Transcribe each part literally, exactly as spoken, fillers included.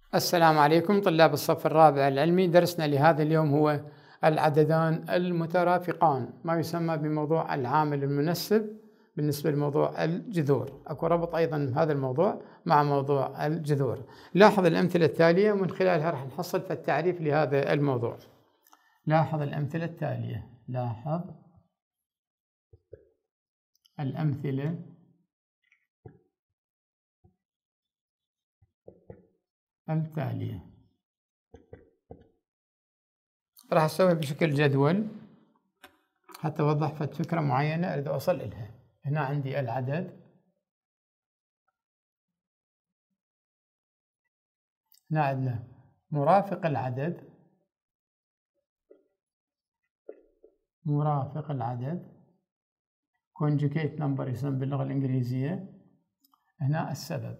السلام عليكم طلاب الصف الرابع العلمي. درسنا لهذا اليوم هو العددان المترافقان، ما يسمى بموضوع العامل المنسب بالنسبة لموضوع الجذور. أكو ربط أيضا هذا الموضوع مع موضوع الجذور. لاحظ الأمثلة التالية ومن خلالها راح نحصل في التعريف لهذا الموضوع. لاحظ الأمثلة التالية لاحظ الأمثلة التالية. راح أسوي بشكل جدول حتى أوضح فكرة معينة أريد أوصل إلها. هنا عندي العدد، هنا عندنا مرافق العدد، مرافق العدد conjugate number يسمى باللغة الإنجليزية. هنا السبب.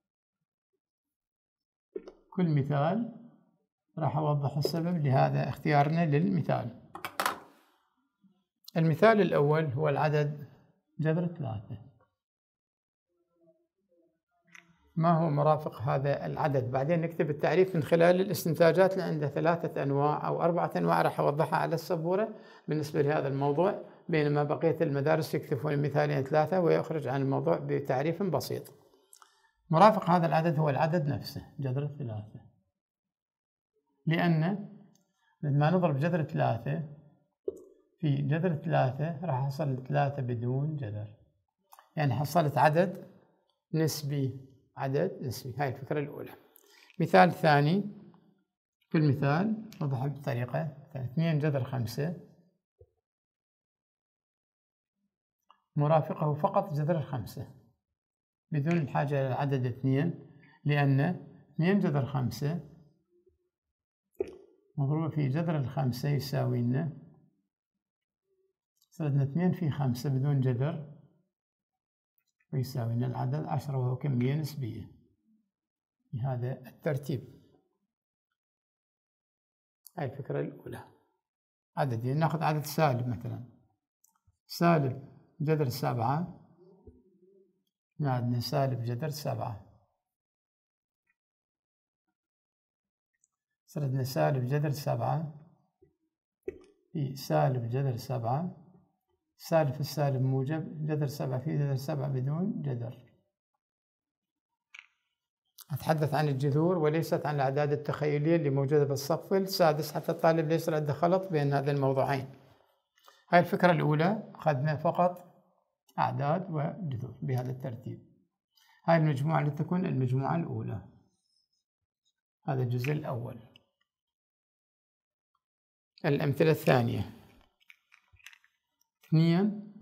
كل مثال راح أوضح السبب لهذا اختيارنا للمثال. المثال الأول هو العدد جذر ثلاثة. ما هو مرافق هذا العدد؟ بعدين نكتب التعريف من خلال الاستنتاجات اللي عنده ثلاثة أنواع أو أربعة أنواع راح أوضحها على السبورة بالنسبة لهذا الموضوع، بينما بقية المدارس يكتفون مثالين ثلاثة ويخرج عن الموضوع بتعريف بسيط. مرافق هذا العدد هو العدد نفسه جذر ثلاثة، لأن لما نضرب جذر ثلاثة في جذر ثلاثة راح أحصل ثلاثة بدون جذر، يعني حصلت عدد نسبي، عدد نسبي. هاي الفكرة الأولى. مثال ثاني، كل مثال نوضحه بطريقة اثنين جذر خمسة مرافقه فقط جذر الخمسة بدون الحاجة إلى العدد اثنين، لأن اثنين جذر خمسة مضروبة في جذر الخمسة يساوي لنا صرنا اثنين في خمسة بدون جذر ويساوي لنا العدد عشرة، وهو كمية نسبية بهذا الترتيب. هاي الفكرة الأولى. عددين، ناخذ عدد سالب مثلا، سالب جذر سبعة، عندنا سالب جذر سبعة، صرنا سالب جذر سبعة في سالب جذر سبعة، سالب في السالب موجب، جذر سبعة في جذر سبعة بدون جذر. أتحدث عن الجذور وليست عن الأعداد التخيلية اللي موجودة بالصف السادس حتى الطالب لا يصير عنده خلط بين هذين الموضوعين. هاي الفكرة الأولى، أخذنا فقط أعداد وجذور بهذا الترتيب. هاي المجموعة اللي تكون المجموعة الأولى، هذا الجزء الأول. الأمثلة الثانية، اثنين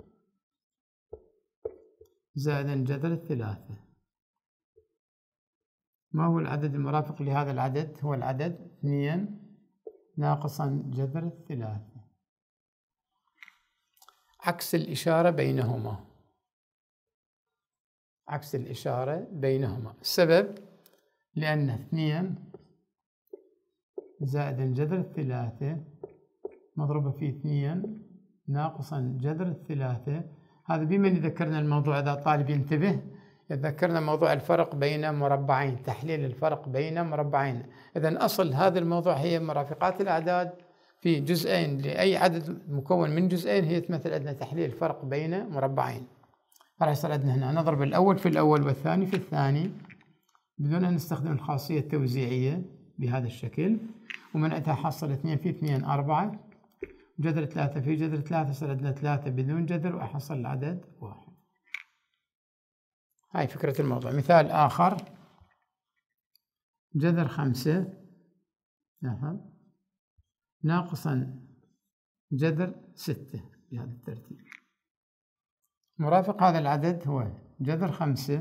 زائدا جذر الثلاثة. ما هو العدد المرافق لهذا العدد؟ هو العدد اثنين ناقصا جذر الثلاثة. عكس الإشارة بينهما، عكس الإشارة بينهما. السبب لأن اثنين زائدا جذر الثلاثة مضروبة في اثنين ناقصا جذر الثلاثة. هذا بمن يذكرنا الموضوع، إذا طالب ينتبه يذكرنا موضوع الفرق بين مربعين، تحليل الفرق بين مربعين. إذن أصل هذا الموضوع هي مرافقات الأعداد في جزئين، لأي عدد مكون من جزئين هي تمثل عندنا تحليل الفرق بين مربعين. راح يصير عندنا هنا نضرب الأول في الأول والثاني في الثاني بدون أن نستخدم الخاصية التوزيعية بهذا الشكل، ومنعتها حصل اثنين في اثنين أربعة، جذر ثلاثة في جذر ثلاثة صار عندنا ثلاثة بدون جذر وأحصل العدد واحد. هاي فكرة الموضوع. مثال آخر، جذر خمسة لاحظ ناقصا جذر ستة بهذا الترتيب. مرافق هذا العدد هو جذر خمسة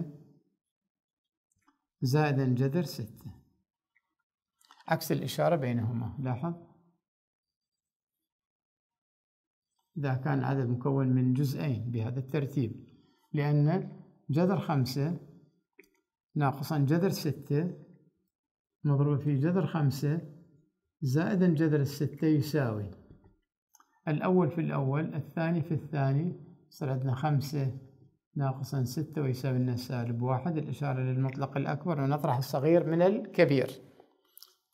زائدا جذر ستة، عكس الإشارة بينهما. لاحظ إذا كان عدد مكون من جزئين بهذا الترتيب، لأن جذر خمسة ناقصا جذر ستة مضروب في جذر خمسة زائدا جذر الستة يساوي الأول في الأول الثاني في الثاني، صار عندنا خمسة ناقصا ستة ويساوي لنا سالب واحد، الإشارة للمطلق الأكبر ونطرح الصغير من الكبير.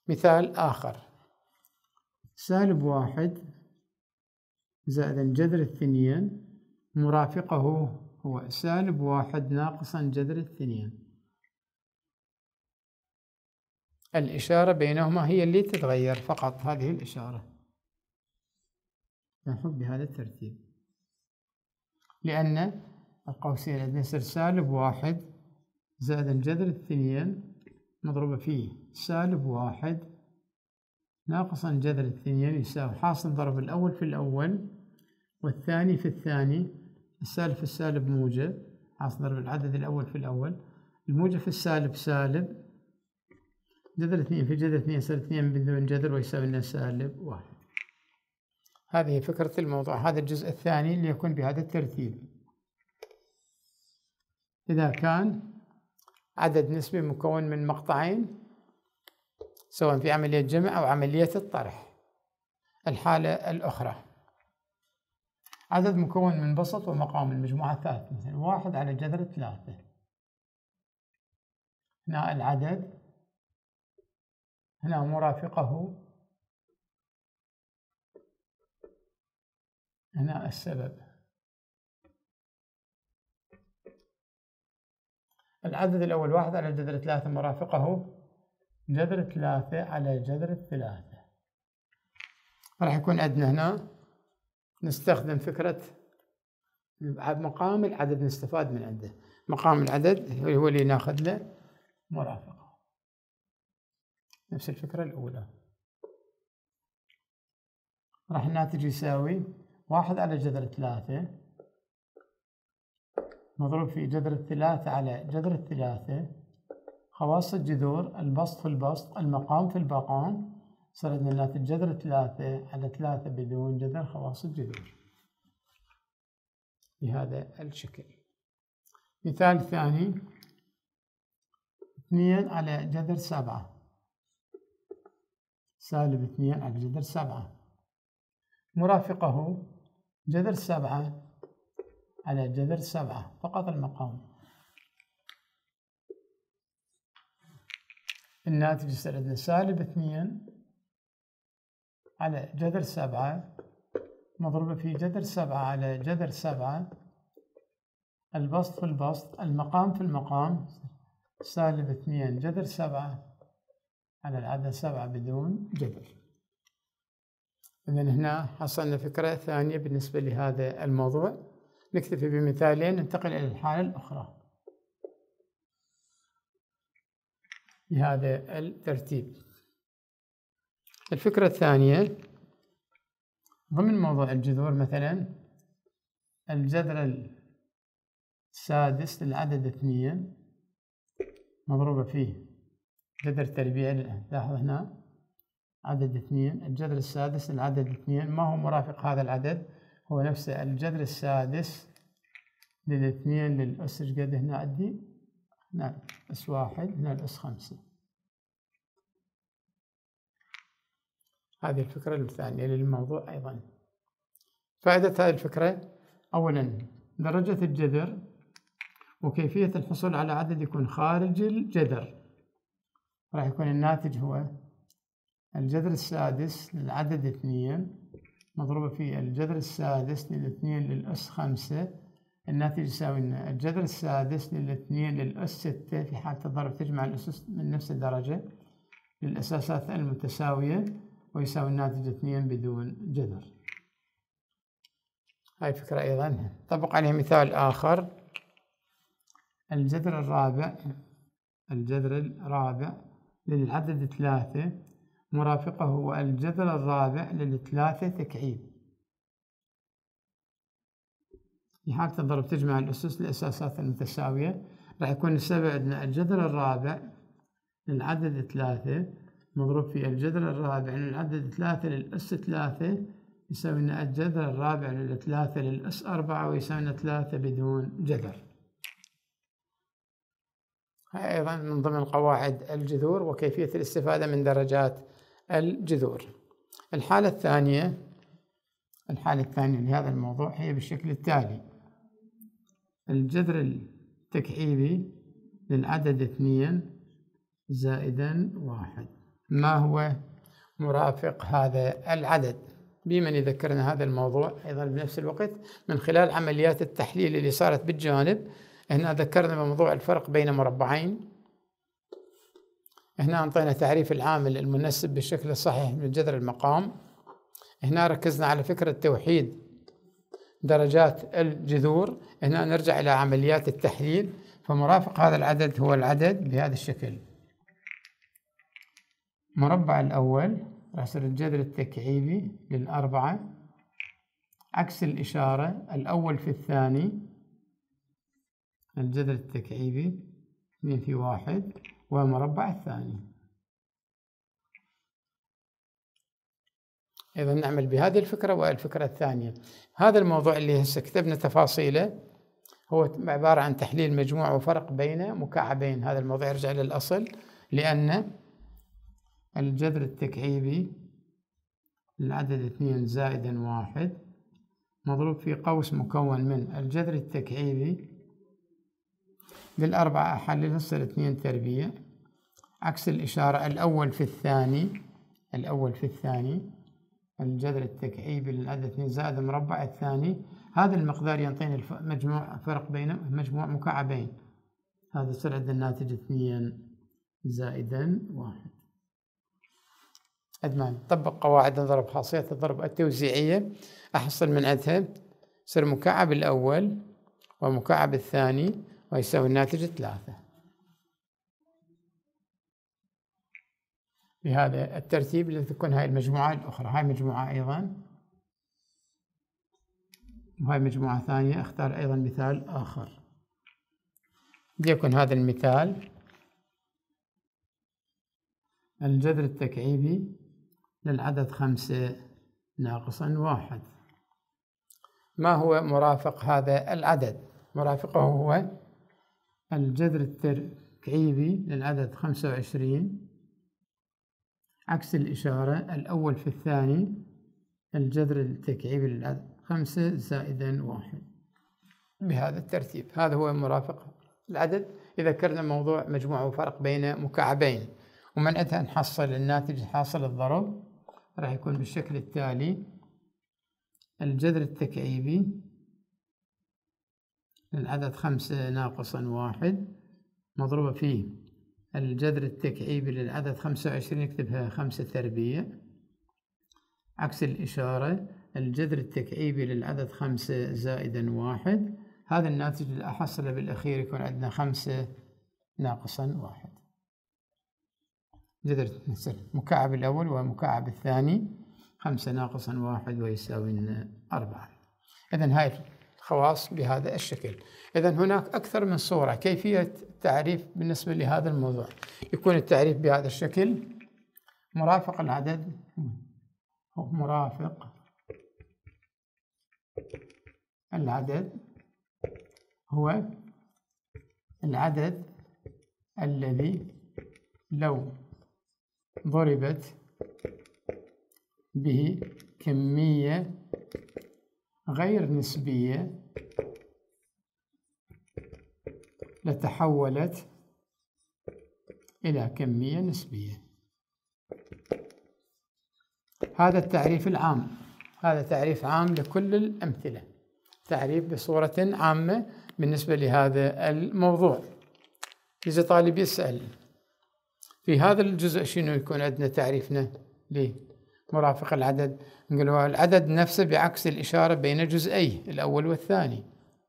مثال آخر: سالب واحد زائدا جذر الثنين مرافقه هو سالب واحد ناقصا جذر الثنين. الإشارة بينهما هي اللي تتغير فقط، هذه الإشارة نحط بهذا الترتيب، لأن القوسين عندنا يصير سالب واحد زائدا جذر الثنين مضروبة فيه سالب واحد ناقصا جذر الثنين يساوي حاصل ضرب الأول في الأول والثاني في الثاني، السالب في السالب موجب، حاصل ضرب العدد الأول في الأول، الموجب في السالب سالب، جذر اثنين في جذر اثنين يصير اثنين بدون جذر ويساوي لنا سالب واحد. هذه فكرة الموضوع. هذا الجزء الثاني اللي يكون بهذا الترتيب. إذا كان عدد نسبي مكون من مقطعين سواء في عملية جمع أو عملية الطرح. الحالة الأخرى: عدد مكون من بسط ومقام المجموعات مثل واحد على جذر ثلاثة. هنا العدد، هنا مرافقه، هنا السبب. العدد الأول واحد على جذر ثلاثة مرافقه جذر ثلاثة على جذر الثلاثة. راح يكون عندنا هنا نستخدم فكرة مقام العدد، نستفاد من عنده. مقام العدد هو اللي ناخذ له مرافقة، نفس الفكرة الأولى. راح الناتج يساوي واحد على جذر ثلاثة مضروب في جذر الثلاثة على جذر الثلاثة، خواص الجذور البسط في البسط المقام في المقام، صار عندنا الناتج جذر ثلاثة على ثلاثة بدون جذر خواص الجذور بهذا الشكل. مثال ثاني: اثنين على جذر سبعة، سالب اثنين على جذر سبعة مرافقه جذر سبعة على جذر سبعة فقط المقام. الناتج يصير عندنا سالب اثنين على جذر سبعة مضروبة في جذر سبعة على جذر سبعة، البسط في البسط المقام في المقام، سالب اثنين جذر سبعة على العدد سبعة بدون جذر. إذن هنا حصلنا فكرة ثانية بالنسبة لهذا الموضوع. نكتفي بمثالين ننتقل إلى الحالة الأخرى بهذا الترتيب. الفكرة الثانية ضمن موضوع الجذور، مثلا الجذر السادس للعدد اثنين مضروبة فيه جذر تربيعي، لاحظ هنا عدد اثنين، الجذر السادس للعدد اثنين ما هو مرافق هذا العدد، هو نفسه الجذر السادس للاثنين للأس. ايش قد هنا عندي؟ هنا الأس واحد، هنا الأس خمسة. هذه الفكرة الثانية للموضوع أيضا. فائدة هذه الفكرة: أولا درجة الجذر وكيفية الحصول على عدد يكون خارج الجذر. راح يكون الناتج هو الجذر السادس للعدد اثنين مضروبة في الجذر السادس للاثنين للأس خمسة، الناتج يساوي الجذر السادس للاثنين للأس ستة في حالة الضرب تجمع الأسس من نفس الدرجة للأساسات المتساوية ويساوي الناتج اثنين بدون جذر. هاي فكرة أيضا. طبق عليه مثال آخر: الجذر الرابع، الجذر الرابع للعدد ثلاثة مرافقه هو الجذر الرابع للثلاثة تكعيب. في حالة الضرب تجمع الأسس للأساسات المتساوية، راح يكون السبب عندنا الجذر الرابع للعدد ثلاثة مضروب في الجذر الرابع للعدد ثلاثة للأس ثلاثة يساوي لنا الجذر الرابع للثلاثة للأس أربعة ويساوي لنا ثلاثة بدون جذر. هاي أيضا من ضمن قواعد الجذور وكيفية الاستفادة من درجات الجذور. الحالة الثانية، الحالة الثانية لهذا الموضوع هي بالشكل التالي: الجذر التكعيبي للعدد اثنين زائدا واحد ما هو مرافق هذا العدد. بمن يذكرنا هذا الموضوع أيضا بنفس الوقت من خلال عمليات التحليل اللي صارت بالجانب. هنا ذكرنا بموضوع الفرق بين مربعين. هنا أعطينا تعريف العامل المنسب بالشكل الصحيح من جذر المقام. هنا ركزنا على فكرة توحيد درجات الجذور. هنا نرجع إلى عمليات التحليل. فمرافق هذا العدد هو العدد بهذا الشكل. مربع الأول راح يصير الجذر التكعيبي للأربعة عكس الإشارة، الأول في الثاني الجذر التكعيبي اثنين في واحد ومربع الثاني. إذا نعمل بهذه الفكرة والفكرة الثانية. هذا الموضوع اللي هسه كتبنا تفاصيله هو عبارة عن تحليل مجموع وفرق بين مكعبين. هذا الموضوع يرجع للأصل، لأن الجذر التكعيبي للعدد اثنين زائدا واحد مضروب في قوس مكون من الجذر التكعيبي للأربعة أحللها تصير اثنين تربيع عكس الإشارة، الأول في الثاني الأول في الثاني الجذر التكعيبي للعدد اثنين زائد مربع الثاني. هذا المقدار يعطيني مجموع فرق بين مجموع مكعبين. هذا يصير عندنا الناتج اثنين زائدا واحد. عندما نطبق قواعد الضرب خاصية الضرب التوزيعية أحصل من عندها يصير مكعب الأول ومكعب الثاني ويساوي الناتج ثلاثة. بهذا الترتيب اللي تكون هاي المجموعة الأخرى. هاي مجموعة أيضا وهاي مجموعة ثانية. اختار أيضا مثال آخر ليكن هذا المثال الجذر التكعيبي للعدد خمسة ناقصا واحد. ما هو مرافق هذا العدد؟ مرافقه هو الجذر التكعيبي للعدد خمسة وعشرين عكس الإشارة، الأول في الثاني الجذر التكعيبي للعدد خمسة زائدا واحد. بهذا الترتيب هذا هو مرافق العدد. إذا ذكرنا موضوع مجموع وفرق بين مكعبين ومن عندها نحصل الناتج حاصل الضرب راح يكون بالشكل التالي: الجذر التكعيبي للعدد خمسة ناقصا واحد مضروبة فيه الجذر التكعيبي للعدد خمسة وعشرين نكتبها خمسة تربيع عكس الإشارة الجذر التكعيبي للعدد خمسة زائدا واحد. هذا الناتج اللي أحصله بالأخير يكون عندنا خمسة ناقصا واحد. جذر مكعب الأول ومكعب الثاني خمسة ناقصا واحد ويساوي لنا أربعة. إذن هاي الخواص بهذا الشكل. إذن هناك أكثر من صورة كيفية التعريف بالنسبة لهذا الموضوع. يكون التعريف بهذا الشكل: مرافق العدد هو مرافق العدد هو العدد الذي لو ضربت به كمية غير نسبية لتحولت إلى كمية نسبية. هذا التعريف العام. هذا تعريف عام لكل الأمثلة، تعريف بصورة عامة بالنسبة لهذا الموضوع. إذا طالب يسأل في هذا الجزء شنو يكون عندنا تعريفنا لمرافق العدد، نقول هو العدد نفسه بعكس الإشارة بين جزئيه الأول والثاني.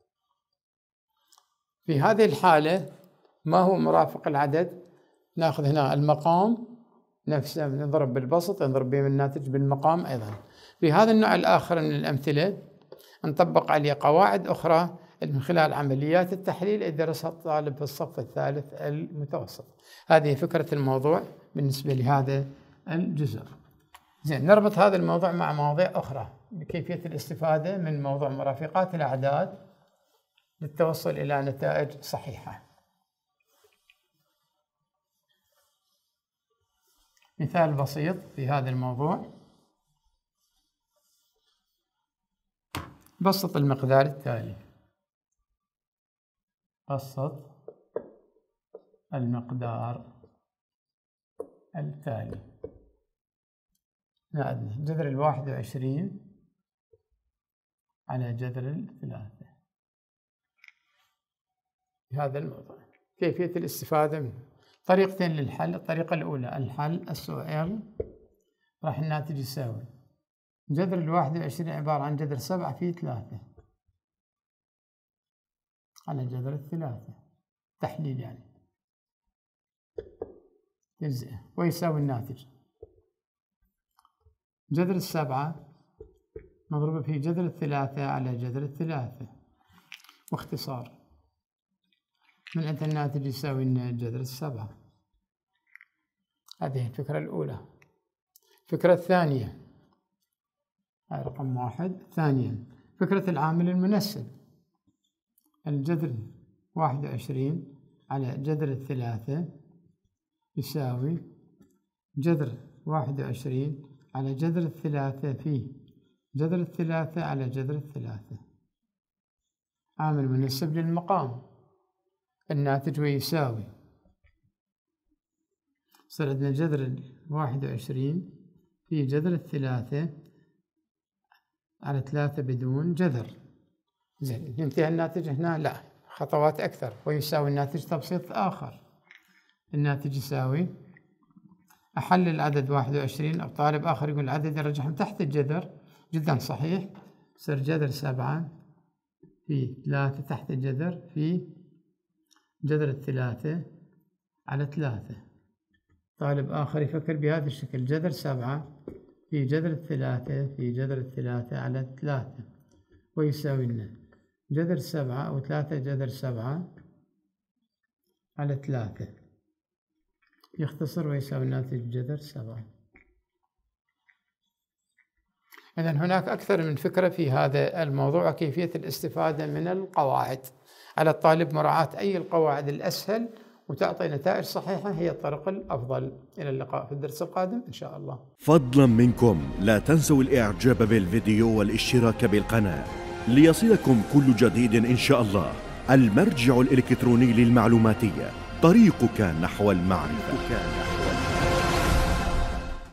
في هذه الحالة ما هو مرافق العدد؟ ناخذ هنا المقام نفسه نضرب بالبسط نضرب به الناتج بالمقام أيضا. في هذا النوع الآخر من الأمثلة نطبق عليه قواعد أخرى من خلال عمليات التحليل اللي درسها الطالب في الصف الثالث المتوسط. هذه فكرة الموضوع بالنسبة لهذا الجزء. زين، نربط هذا الموضوع مع مواضيع أخرى بكيفية الاستفادة من موضوع مرافقات الأعداد للتوصل إلى نتائج صحيحة. مثال بسيط في هذا الموضوع: بسط المقدار التالي. بسط المقدار التالي. عندنا جذر الواحد وعشرين على جذر الثلاثة. هذا الموضوع كيفية الاستفادة منه. طريقتين للحل. الطريقة الأولى الحل السؤال راح الناتج يساوي جذر الواحد وعشرين عبارة عن جذر سبعة في ثلاثة على جذر الثلاثة، تحليل يعني تجزئة، ويساوي الناتج جذر السبعة مضروبة في جذر الثلاثة على جذر الثلاثة، واختصار من عند الناتج يساوي جذر السبعة. هذه الفكرة الأولى. الفكرة الثانية هاي رقم واحد. ثانيا فكرة العامل المنسب. الجذر واحد وعشرين على جذر الثلاثة يساوي جذر واحد وعشرين على جذر الثلاثة في جذر الثلاثة على جذر الثلاثة، عامل منسب للمقام. الناتج ويساوي صار عندنا جذر واحد وعشرين في جذر الثلاثة على ثلاثة بدون جذر. زين، ينتهي الناتج هنا؟ لا، خطوات أكثر. ويساوي الناتج تبسيط آخر. الناتج يساوي أحلل العدد واحد وعشرين، أو طالب آخر يقول العدد يرجعهم تحت الجذر، جدا صحيح. صار جذر سبعة في ثلاثة تحت الجذر في جذر الثلاثة على ثلاثة. طالب آخر يفكر بهذا الشكل، جذر سبعة في جذر الثلاثة في جذر الثلاثة على ثلاثة، ويساوي لنا جذر سبعة أو ثلاثة جذر سبعة على ثلاثة، يختصر ويساوي الناتج جذر سبعة. إذن هناك أكثر من فكرة في هذا الموضوع وكيفية الاستفادة من القواعد. على الطالب مراعاة أي القواعد الأسهل وتعطي نتائج صحيحة هي الطريقة الأفضل. إلى اللقاء في الدرس القادم إن شاء الله. فضلا منكم لا تنسوا الإعجاب بالفيديو والاشتراك بالقناة ليصلكم كل جديد إن شاء الله. المرجع الإلكتروني للمعلوماتية، طريقك نحو المعرفة.